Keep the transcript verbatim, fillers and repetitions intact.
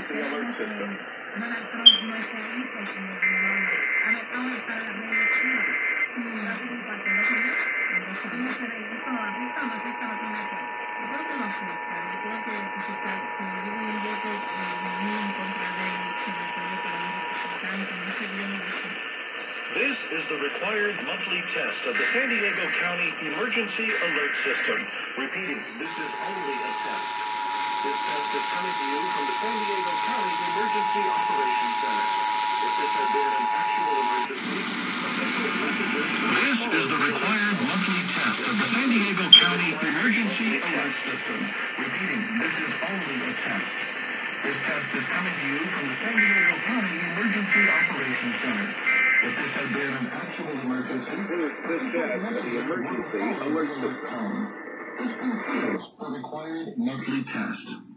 Emergency Alert System. This is the required monthly test of the San Diego County Emergency Alert System. Repeating, this is only a test. This test is coming to you from the San Diego County Emergency Operations Center. If this had been an actual emergency, official messages... This is the required monthly test of the San Diego County Emergency Alert System. Repeating, this is only a test. This test is coming to you from the San Diego County Emergency Operations Center. If this had been an actual emergency, Here's Chris Dennis at the Emergency Alert System. this concludes the required monthly test.